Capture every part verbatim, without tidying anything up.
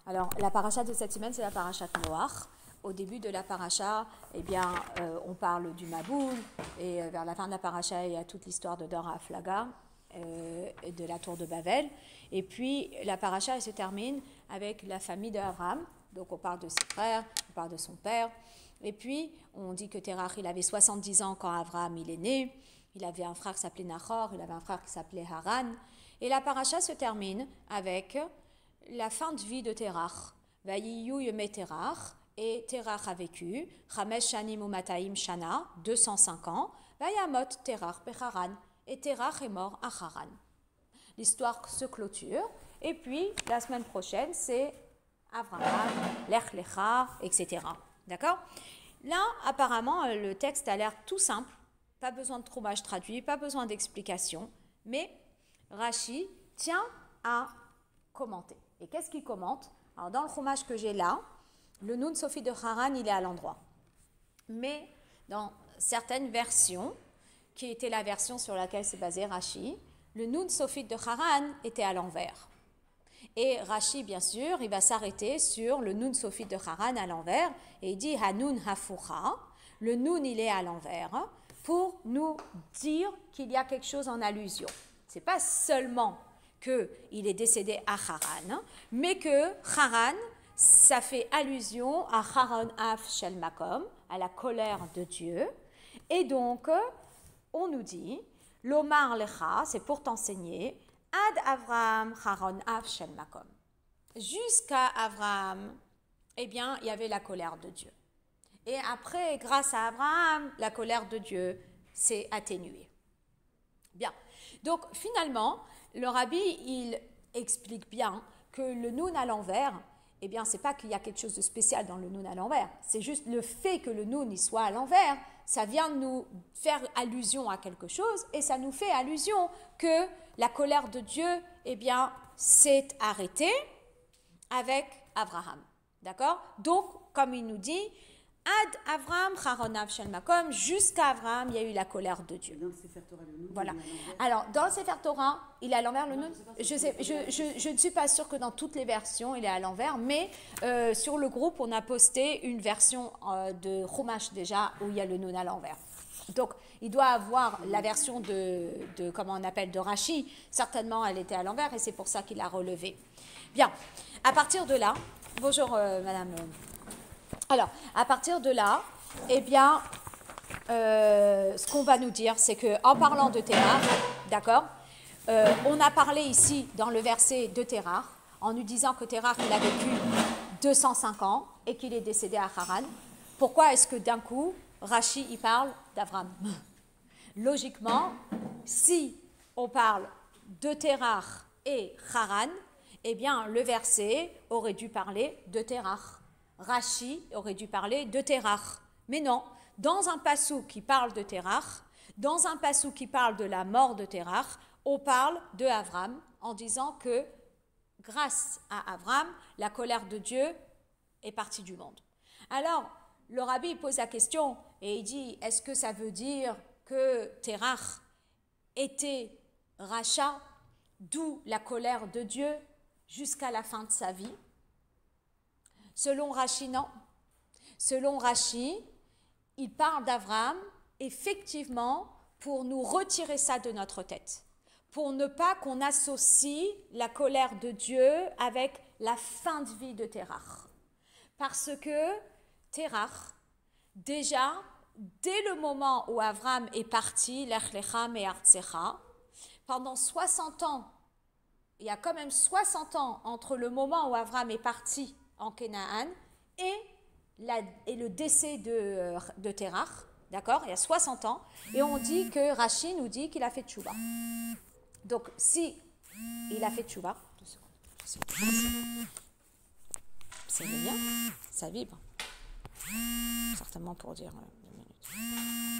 Alors, la paracha de cette semaine, c'est la paracha de Noach. Au début de la paracha, eh bien, euh, on parle du Maboul, et euh, vers la fin de la paracha, il y a toute l'histoire de Dor HaHaflaga euh, et de la tour de Babel. Et puis, la paracha, elle se termine avec la famille d'Abraham. Donc, on parle de ses frères, on parle de son père. Et puis, on dit que Terach, il avait soixante-dix ans quand Abraham il est né. Il avait un frère qui s'appelait Nahor, il avait un frère qui s'appelait Haran. Et la paracha se termine avec la fin de vie de Terach. Vayiyu yemei Terach, et Terach a vécu, Chamesh shanim umataim shana, deux cent cinq ans, Vayamot Terach becharan, et Terach est mort à Haran. L'histoire se clôture, et puis la semaine prochaine, c'est Abraham, Lech Lecha, et cetera. D'accord? Là, apparemment, le texte a l'air tout simple, pas besoin de trouvage traduit, pas besoin d'explication, mais Rashi tient à commenter. Et qu'est-ce qu'il commente? Alors, dans le chumash que j'ai là, le Nun Sofi de Haran, il est à l'endroit. Mais dans certaines versions, qui était la version sur laquelle s'est basé Rashi, le Nun Sofi de Haran était à l'envers. Et Rashi, bien sûr, il va s'arrêter sur le Nun Sofi de Haran à l'envers, et il dit Hanun Hafucha, le Nun, il est à l'envers, pour nous dire qu'il y a quelque chose en allusion. Ce n'est pas seulement qu'il est décédé à Haran, mais que Haran, ça fait allusion à Haran Af Shel Makom, à la colère de Dieu. Et donc, on nous dit, Lomar Lecha, c'est pour t'enseigner, Ad Avram Haran Af Shel Makom. Jusqu'à Avram, eh bien, il y avait la colère de Dieu. Et après, grâce à Abraham, la colère de Dieu s'est atténuée. Bien. Donc, finalement, le rabbi, il explique bien que le Nun à l'envers, eh bien, ce n'est pas qu'il y a quelque chose de spécial dans le Nun à l'envers. C'est juste le fait que le Nun il soit à l'envers, ça vient nous faire allusion à quelque chose et ça nous fait allusion que la colère de Dieu, eh bien, s'est arrêtée avec Abraham. D'accord? Donc, comme il nous dit, Ad Avram Haronav Shel Makom, jusqu'à Abraham, il y a eu la colère de Dieu. Dans le Sefer Torah, le Nun, voilà. il est Alors, dans le Sefer Torah, il est à l'envers le Nun. Je, sais, je, je, je ne suis pas sûre que dans toutes les versions, il est à l'envers, mais euh, sur le groupe, on a posté une version euh, de Chumash déjà où il y a le Nun à l'envers. Donc, il doit avoir la version de, de, comment on appelle, de Rashi. Certainement, elle était à l'envers et c'est pour ça qu'il l'a relevée. Bien. À partir de là, bonjour euh, Madame. Alors, à partir de là, eh bien, euh, ce qu'on va nous dire, c'est qu'en parlant de Terach, d'accord, euh, on a parlé ici, dans le verset de Terach, en nous disant que Terach, il a vécu deux cent cinq ans et qu'il est décédé à Haran. Pourquoi est-ce que d'un coup, Rashi, il parle d'Avram? Logiquement, si on parle de Terach et Haran, eh bien, le verset aurait dû parler de Terach. Rashi aurait dû parler de Terach. Mais non, dans un passou qui parle de Terach, dans un passou qui parle de la mort de Terach, on parle de Avram en disant que grâce à Avram, la colère de Dieu est partie du monde. Alors, le rabbi pose la question et il dit, est-ce que ça veut dire que Terach était Racha, d'où la colère de Dieu jusqu'à la fin de sa vie? Selon Rashi, non. Selon Rashi, il parle d'Avram, effectivement, pour nous retirer ça de notre tête, pour ne pas qu'on associe la colère de Dieu avec la fin de vie de Terach. Parce que Terach, déjà, dès le moment où Avram est parti, Lech Lecha me'artzecha, pendant soixante ans, il y a quand même soixante ans entre le moment où Avram est parti en Canaan et, la, et le décès de, de Terach, d'accord? Il y a soixante ans, et on dit que Rashi nous dit qu'il a fait tchouva. Donc, si il a fait tchouva, c'est le mien, ça vibre. Certainement pour dire euh, deux minutes.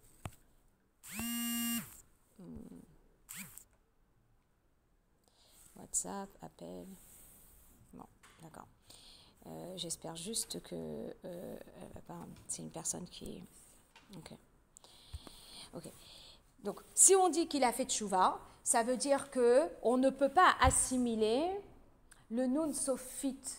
Hmm. WhatsApp, appel. Bon, d'accord. Euh, J'espère juste que euh, c'est une personne qui... Ok. Ok. Donc, si on dit qu'il a fait tchouva, ça veut dire qu'on ne peut pas assimiler le Nun Sophite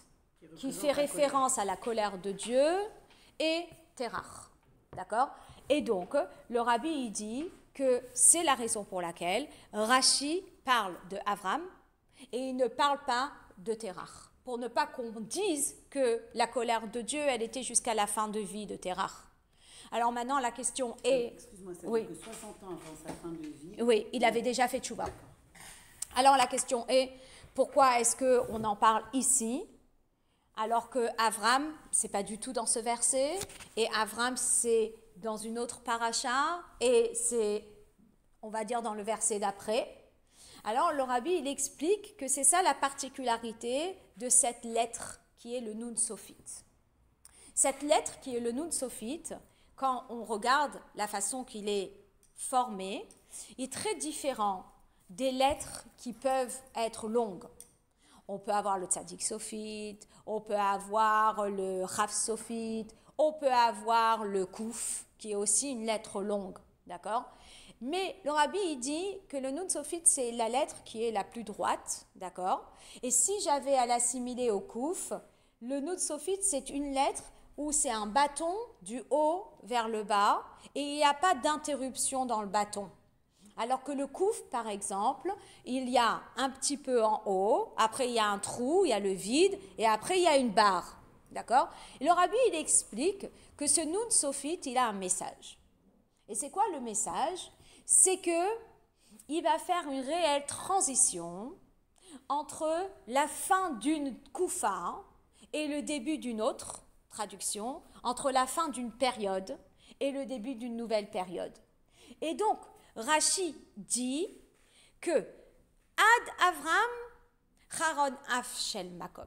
qui fait référence à la colère de Dieu, et Terach. D'accord? Et donc, le rabbi il dit que c'est la raison pour laquelle Rashi parle de Avram et il ne parle pas de Terach, pour ne pas qu'on dise que la colère de Dieu, elle était jusqu'à la fin de vie de Terach. Alors maintenant, la question est... Excuse-moi, ça oui. veut dire que soixante ans avant sa fin de vie... Oui, il avait déjà fait tchouva. Alors la question est, pourquoi est-ce qu'on en parle ici, alors que Avram, c'est pas du tout dans ce verset, et Avram, c'est dans une autre paracha, et c'est, on va dire, dans le verset d'après. Alors le rabbi, il explique que c'est ça la particularité de cette lettre qui est le Nun Sophite. Cette lettre qui est le Nun Sophite, quand on regarde la façon qu'il est formé, est très différent des lettres qui peuvent être longues. On peut avoir le Tzadik Sophite, on peut avoir le Rav Sophite, on peut avoir le Kouf, qui est aussi une lettre longue, d'accord? Mais le rabbi, il dit que le Nun Sophite, c'est la lettre qui est la plus droite, d'accord? Et si j'avais à l'assimiler au Kouf, le Nun Sophite, c'est une lettre où c'est un bâton du haut vers le bas et il n'y a pas d'interruption dans le bâton. Alors que le Kouf, par exemple, il y a un petit peu en haut, après il y a un trou, il y a le vide, et après il y a une barre. D'accord? Et le rabbi, il explique que ce Nun Sophite, il a un message. Et c'est quoi le message? C'est que il va faire une réelle transition entre la fin d'une Koufa et le début d'une autre traduction, entre la fin d'une période et le début d'une nouvelle période. Et donc, Rashi dit que Ad Avram Charon Af Shel Makom.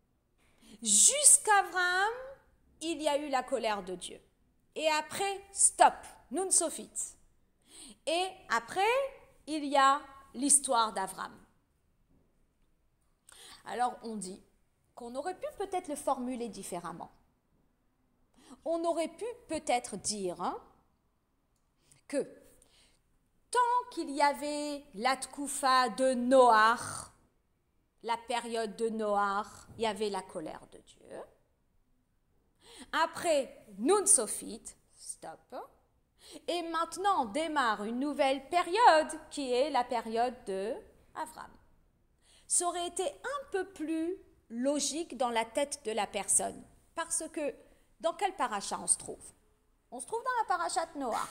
Jusqu'Avram, il y a eu la colère de Dieu. Et après, stop, Nun Sophite. Et après, il y a l'histoire d'Avram. Alors, on dit qu'on aurait pu peut-être le formuler différemment. On aurait pu peut-être dire hein, que tant qu'il y avait la Tkoufa de Noach, la période de Noach, il y avait la colère de Dieu. Après, Nun Sophite, stop. Et maintenant démarre une nouvelle période qui est la période de Avram. Ça aurait été un peu plus logique dans la tête de la personne. Parce que dans quelle paracha on se trouve? On se trouve dans la paracha de Noach.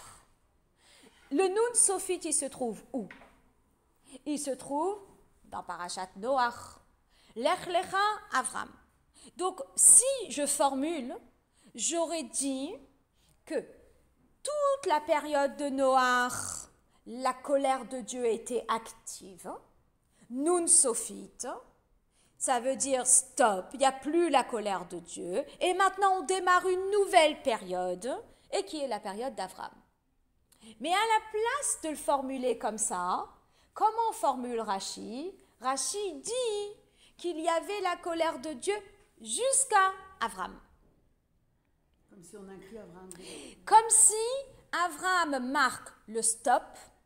Le Nun Sophite, il se trouve où? Il se trouve dans Parashat Noach. Lech Lecha Avram. Donc, si je formule, j'aurais dit que toute la période de Noach, la colère de Dieu était active. Nun Sophite, ça veut dire stop, il n'y a plus la colère de Dieu. Et maintenant, on démarre une nouvelle période, et qui est la période d'Avram. Mais à la place de le formuler comme ça, comment on formule Rashi? Rashi dit qu'il y avait la colère de Dieu jusqu'à Avram. Comme si on inclut Avram. Comme si Avram marque le stop,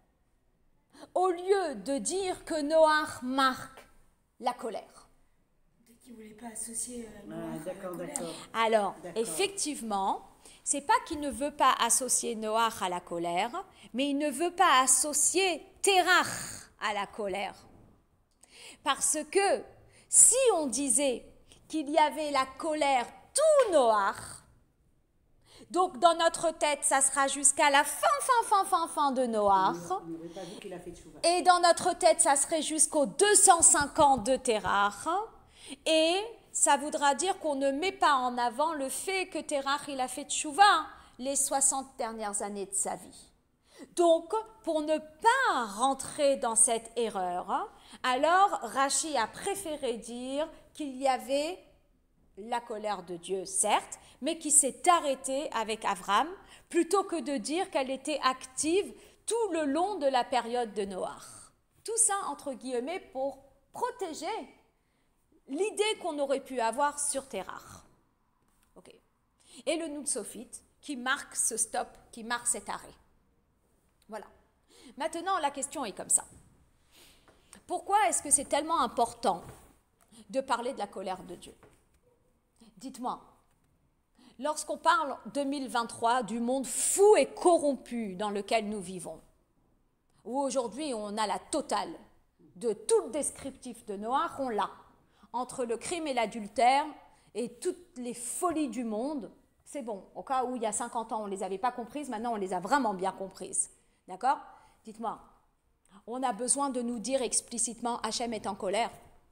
au lieu de dire que Noach marque la colère. Peut-être qu'il ne voulait pas associer euh, Noach Ah, à la d'accord, colère. d'accord. Alors, D'accord. effectivement, c'est pas qu'il ne veut pas associer Noach à la colère, mais il ne veut pas associer Terach à la colère. Parce que si on disait qu'il y avait la colère tout Noach, donc dans notre tête, ça sera jusqu'à la fin, fin, fin, fin, fin de Noach. On n'aurait pas vu qu'il a fait tchouva. Et dans notre tête, ça serait jusqu'aux deux cent cinquante de Terach. Et ça voudra dire qu'on ne met pas en avant le fait que Terach, il a fait tchouva les soixante dernières années de sa vie. Donc, pour ne pas rentrer dans cette erreur, alors Rashi a préféré dire qu'il y avait la colère de Dieu, certes, mais qui s'est arrêtée avec Avram, plutôt que de dire qu'elle était active tout le long de la période de Noach. Tout ça, entre guillemets, pour protéger l'idée qu'on aurait pu avoir sur Terach. Okay. Et le Nun Sophite, qui marque ce stop, qui marque cet arrêt. Voilà. Maintenant, la question est comme ça. Pourquoi est-ce que c'est tellement important de parler de la colère de Dieu? dites-moi, lorsqu'on parle deux mille vingt-trois du monde fou et corrompu dans lequel nous vivons, où aujourd'hui on a la totale de tout le descriptif de Noach, on l'a, entre le crime et l'adultère et toutes les folies du monde, c'est bon. Au cas où il y a cinquante ans on ne les avait pas comprises, maintenant on les a vraiment bien comprises. D'accord? Dites-moi, on a besoin de nous dire explicitement Hachem est en colère.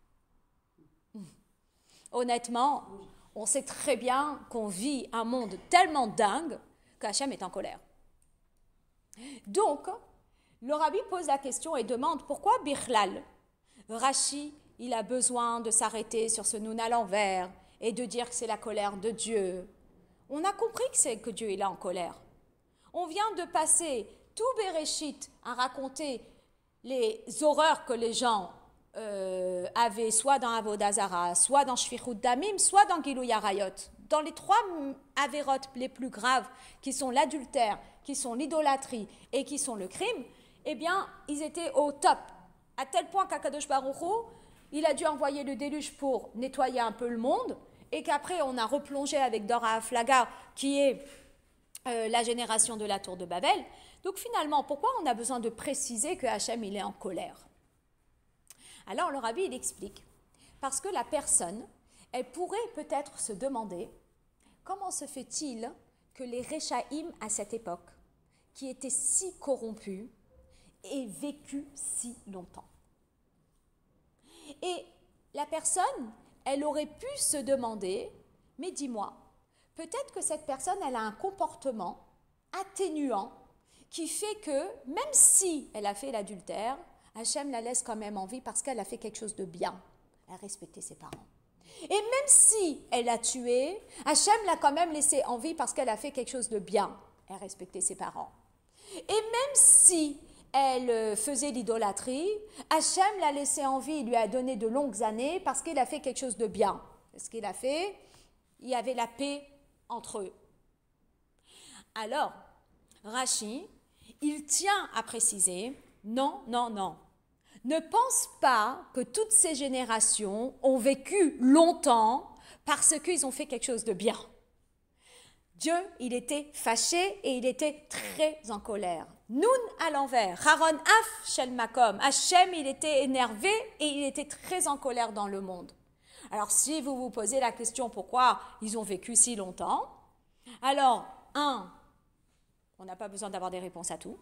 Honnêtement, on sait très bien qu'on vit un monde tellement dingue qu'Hachem est en colère. Donc, le rabbi pose la question et demande pourquoi Bichlal, Rashi, il a besoin de s'arrêter sur ce Nun à l'envers et de dire que c'est la colère de Dieu. On a compris que c'est que Dieu est là en colère. On vient de passer tout Bereshit à raconter les horreurs que les gens euh, avaient, soit dans Avodah Zarah, soit dans Shfichut Damim, soit dans Gilui Arayot. Dans les trois avérotes les plus graves, qui sont l'adultère, qui sont l'idolâtrie et qui sont le crime, eh bien, ils étaient au top. À tel point qu'Akadosh Baruch Hu, il a dû envoyer le déluge pour nettoyer un peu le monde, et qu'après, on a replongé avec Dora Aflaga, qui est euh, la génération de la tour de Babel. Donc finalement, pourquoi on a besoin de préciser que Hachem, il est en colère? Alors le rabbi, il explique. Parce que la personne, elle pourrait peut-être se demander comment se fait-il que les Réchaïm à cette époque, qui étaient si corrompus, aient vécu si longtemps. Et la personne, elle aurait pu se demander, mais dis-moi, peut-être que cette personne, elle a un comportement atténuant qui fait que, même si elle a fait l'adultère, Hachem la laisse quand même en vie parce qu'elle a fait quelque chose de bien. Elle a respecté ses parents. Et même si elle a tué, Hachem l'a quand même laissée en vie parce qu'elle a fait quelque chose de bien. Elle a respecté ses parents. Et même si elle faisait l'idolâtrie, Hachem l'a laissée en vie, il lui a donné de longues années parce qu'il a fait quelque chose de bien. Ce qu'il a fait, il y avait la paix entre eux. Alors, Rashi, il tient à préciser, non, non, non. Ne pense pas que toutes ces générations ont vécu longtemps parce qu'ils ont fait quelque chose de bien. Dieu, il était fâché et il était très en colère. Nun à l'envers, Haron af shel makom. Hachem, il était énervé et il était très en colère dans le monde. Alors, si vous vous posez la question pourquoi ils ont vécu si longtemps, alors, un, on n'a pas besoin d'avoir des réponses à tout.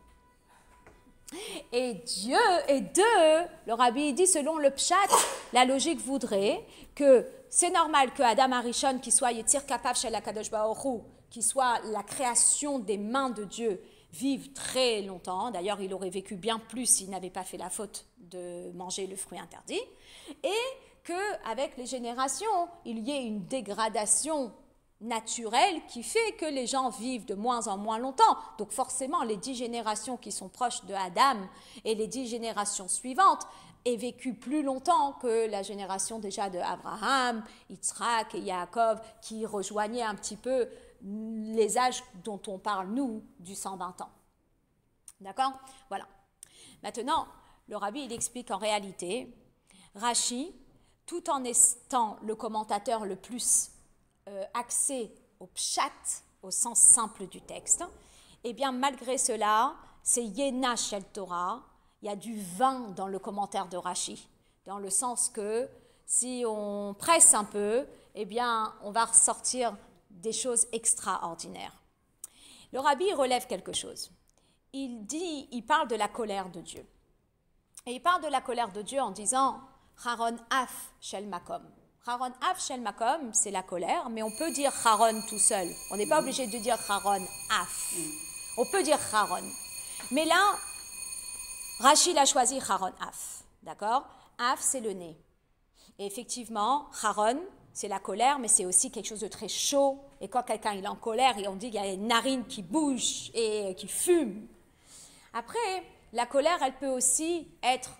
Et Dieu, et deux, le rabbi dit, selon le pshat, la logique voudrait que c'est normal que Adam Arishon, qui soit Yetzir Kapav Shel HaKadosh Baruch Hu, qui soit la création des mains de Dieu, vive très longtemps. D'ailleurs, il aurait vécu bien plus s'il n'avait pas fait la faute de manger le fruit interdit. Et qu'avec les générations, il y ait une dégradation naturelle qui fait que les gens vivent de moins en moins longtemps. Donc forcément, les dix générations qui sont proches de Adam et les dix générations suivantes aient vécu plus longtemps que la génération déjà de Abraham, Yitzhak et Yaakov, qui rejoignaient un petit peu les âges dont on parle, nous, du cent vingt ans. D'accord? Voilà. Maintenant, le rabbi, il explique en réalité, Rashi, tout en étant le commentateur le plus euh, axé au pshat, au sens simple du texte, eh bien, malgré cela, c'est Yena Shel Torah, il y a du vin dans le commentaire de Rashi, dans le sens que si on presse un peu, eh bien, on va ressortir des choses extraordinaires. Le rabbi relève quelque chose. Il dit, il parle de la colère de Dieu. Et il parle de la colère de Dieu en disant Haron af shel makom. Haron af shel makom, c'est la colère, mais on peut dire Haron tout seul. On n'est pas obligé de dire Haron af. On peut dire Haron. Mais là, Rachid a choisi Haron af. D'accord? Af, c'est le nez. Et effectivement, Haron, c'est la colère, mais c'est aussi quelque chose de très chaud. Et quand quelqu'un est en colère, et on dit qu'il y a une narine qui bouge et qui fume. Après, la colère, elle peut aussi être,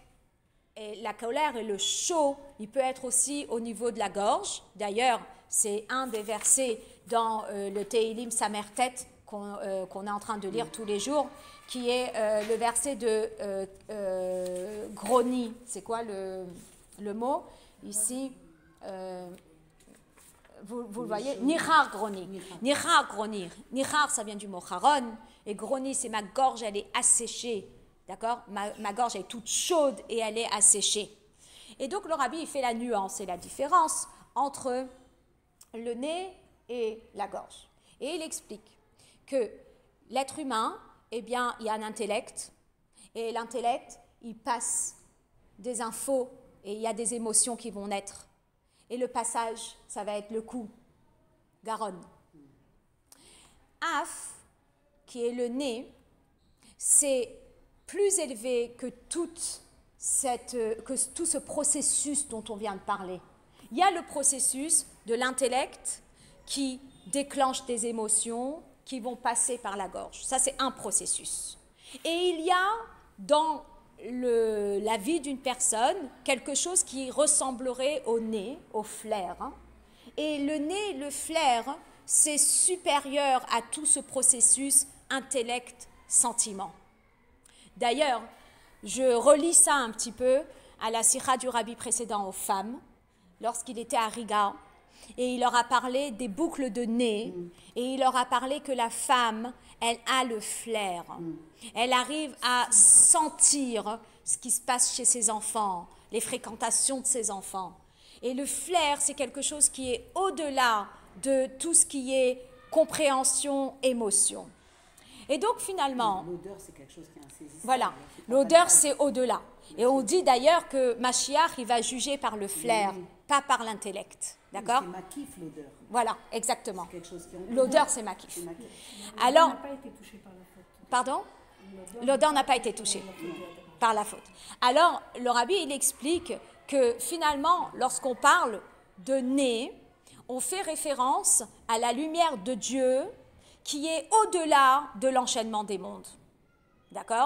et la colère et le chaud, il peut être aussi au niveau de la gorge. D'ailleurs, c'est un des versets dans euh, le Tehilim Samertet qu'on euh, qu'on est en train de lire tous les jours, qui est euh, le verset de euh, euh, Groni. C'est quoi le, le mot ici? euh, vous, vous le voyez, Nichar Groni. Nichar Groni. Nichar, ça vient du mot Charon. Et Groni, c'est ma gorge, elle est asséchée. D'accord, ma, ma gorge est toute chaude et elle est asséchée. Et donc le rabbi, il fait la nuance et la différence entre le nez et la gorge. Et il explique que l'être humain, eh bien, il y a un intellect. Et l'intellect, il passe des infos et il y a des émotions qui vont naître. Et le passage, ça va être le cou, Garonne. Af, qui est le nez, c'est plus élevé que, toute cette, que tout ce processus dont on vient de parler. Il y a le processus de l'intellect qui déclenche des émotions qui vont passer par la gorge. Ça, c'est un processus. Et il y a dans le, la vie d'une personne quelque chose qui ressemblerait au nez, au flair. Hein. Et le nez, le flair, c'est supérieur à tout ce processus intellect-sentiment. D'ailleurs, je relis ça un petit peu à la sira du rabbi précédent aux femmes, lorsqu'il était à Riga, et il leur a parlé des boucles de nez, mm. et il leur a parlé que la femme, elle a le flair. Mm. Elle arrive à sentir ce qui se passe chez ses enfants, les fréquentations de ses enfants. Et le flair, c'est quelque chose qui est au-delà de tout ce qui est compréhension, émotion. Et donc finalement, l'odeur, c'est quelque chose qui est insaisissable. Voilà, l'odeur, c'est au-delà. Et on dit d'ailleurs que Mashiach, il va juger par le flair, oui. pas par l'intellect. D'accord ? C'est makif, l'odeur. Voilà, exactement. C'est quelque chose qui l'odeur, c'est makif. C'est makif. Alors, n'a pas été touché par la faute. Pardon ? L'odeur n'a pas été touchée par la faute. Alors, le rabbi, il explique que finalement, lorsqu'on parle de nez, on fait référence à la lumière de Dieu qui est au-delà de l'enchaînement des mondes. D'accord ?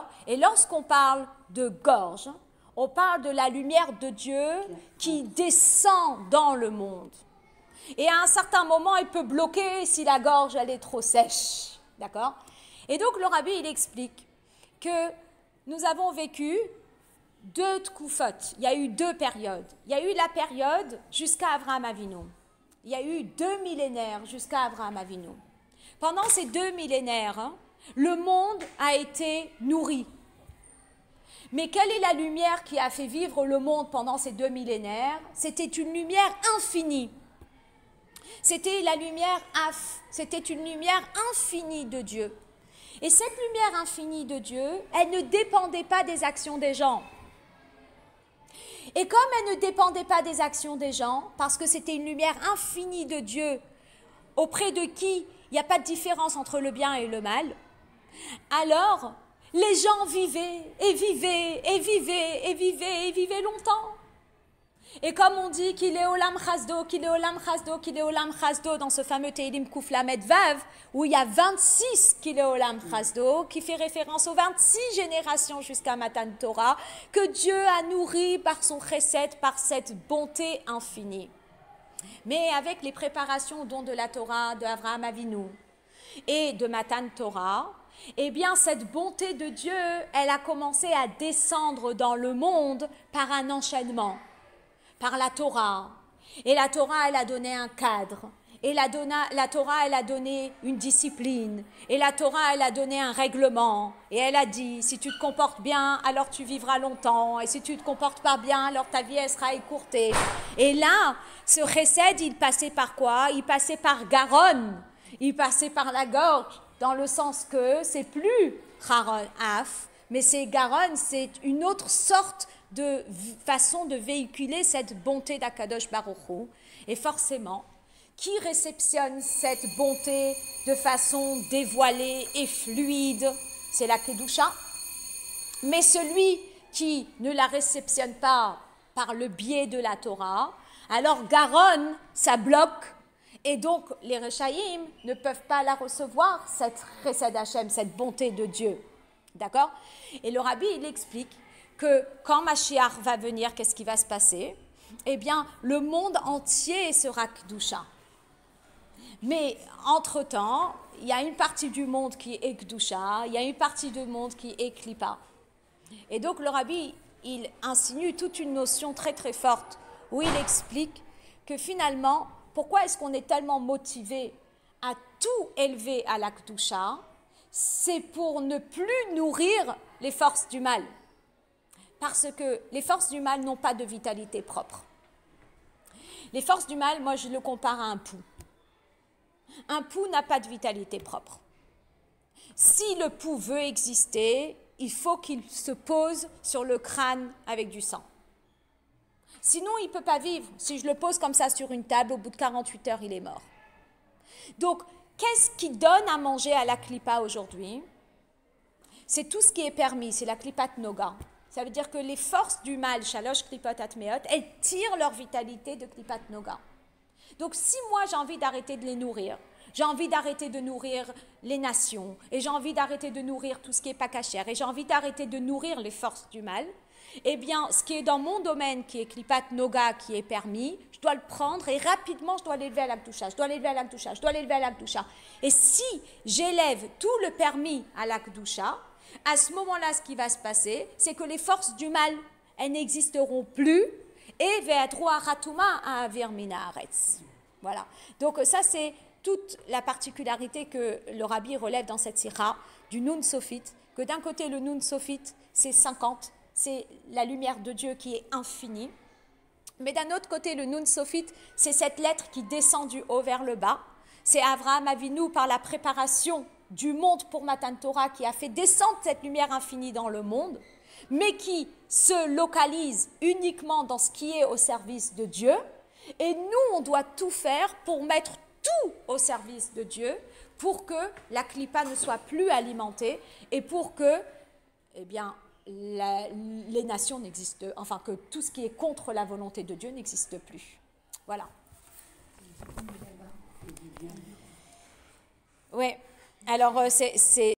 Et lorsqu'on parle de gorge, on parle de la lumière de Dieu qui descend dans le monde. Et à un certain moment, il peut bloquer si la gorge, elle est trop sèche. D'accord ? Et donc, le rabbi, il explique que nous avons vécu deux tkoufot. Il y a eu deux périodes. Il y a eu la période jusqu'à Avraham Avinu. Il y a eu deux millénaires jusqu'à Avraham Avinu. Pendant ces deux millénaires, hein, le monde a été nourri. Mais quelle est la lumière qui a fait vivre le monde pendant ces deux millénaires ? C'était une lumière infinie. C'était la lumière Af, c'était une lumière infinie de Dieu. Et cette lumière infinie de Dieu, elle ne dépendait pas des actions des gens. Et comme elle ne dépendait pas des actions des gens, parce que c'était une lumière infinie de Dieu, auprès de qui il n'y a pas de différence entre le bien et le mal, alors les gens vivaient et vivaient et vivaient et vivaient et vivaient longtemps. Et comme on dit qu'il est olam chasdo, qu'il est olam chasdo, qu'il est olam chasdo dans ce fameux Teilim Kuf Lamed Vav, où il y a vingt-six qu'il est olam chasdo, qui fait référence aux vingt-six générations jusqu'à Matan Torah, que Dieu a nourri par son chesed, par cette bonté infinie. Mais avec les préparations au don de la Torah de Avraham Avinu et de Matan Torah, eh bien cette bonté de Dieu, elle a commencé à descendre dans le monde par un enchaînement, par la Torah. Et la Torah, elle a donné un cadre. Et la, donna, la Torah, elle a donné une discipline. Et la Torah, elle a donné un règlement. Et elle a dit, si tu te comportes bien, alors tu vivras longtemps. Et si tu ne te comportes pas bien, alors ta vie, elle sera écourtée. Et là, ce chesed, il passait par quoi ? Il passait par Garonne. Il passait par la gorge, dans le sens que c'est plus Haron Af, mais c'est Garonne, c'est une autre sorte de façon de véhiculer cette bonté d'Akadosh Baruch Hu. Et forcément, qui réceptionne cette bonté de façon dévoilée et fluide ? C'est la Kedusha. Mais celui qui ne la réceptionne pas par le biais de la Torah, alors Garonne, ça bloque. Et donc, les Rechaïm ne peuvent pas la recevoir, cette Chesed Hashem, cette bonté de Dieu. D'accord ? Et le Rabbi, il explique que quand Mashiach va venir, qu'est-ce qui va se passer ? Eh bien, le monde entier sera Kedusha. Mais, entre-temps, il y a une partie du monde qui est Kedusha, il y a une partie du monde qui est Klippa. Et donc, le Rabbi, il insinue toute une notion très très forte, où il explique que finalement, pourquoi est-ce qu'on est tellement motivé à tout élever à la Kedusha? C'est pour ne plus nourrir les forces du mal. Parce que les forces du mal n'ont pas de vitalité propre. Les forces du mal, moi je le compare à un pouls. Un pouls n'a pas de vitalité propre. Si le pouls veut exister, il faut qu'il se pose sur le crâne avec du sang. Sinon, il ne peut pas vivre. Si je le pose comme ça sur une table, au bout de quarante-huit heures, il est mort. Donc, qu'est-ce qui donne à manger à la klipa aujourd'hui? C'est tout ce qui est permis, c'est la klipat noga. Ça veut dire que les forces du mal, shalosh klipot atmeot, elles tirent leur vitalité de klipat noga. Donc, si moi j'ai envie d'arrêter de les nourrir, j'ai envie d'arrêter de nourrir les nations, et j'ai envie d'arrêter de nourrir tout ce qui est pas cachère, et j'ai envie d'arrêter de nourrir les forces du mal, eh bien, ce qui est dans mon domaine, qui est klipat noga, qui est permis, je dois le prendre et rapidement, je dois l'élever à la Kedusha, je dois l'élever à la Kedusha, je dois l'élever à la Kedusha. Et si j'élève tout le permis à la Kedusha, à ce moment-là, ce qui va se passer, c'est que les forces du mal, elles n'existeront plus, et ve'adroa ratuma à avir mina haaretz. Voilà. Donc ça, c'est toute la particularité que le rabbi relève dans cette sira du Nun Sofit, que d'un côté, le Nun Sofit, c'est cinquante, c'est la lumière de Dieu qui est infinie. Mais d'un autre côté, le Nun Sofit, c'est cette lettre qui descend du haut vers le bas. C'est Avraham Avinu, par la préparation du monde pour Matan Torah, qui a fait descendre cette lumière infinie dans le monde, mais qui se localise uniquement dans ce qui est au service de Dieu. Et nous, on doit tout faire pour mettre tout au service de Dieu, pour que la klipa ne soit plus alimentée et pour que, eh bien, La, les nations n'existent, enfin que tout ce qui est contre la volonté de Dieu n'existe plus. Voilà. Oui. Alors c'est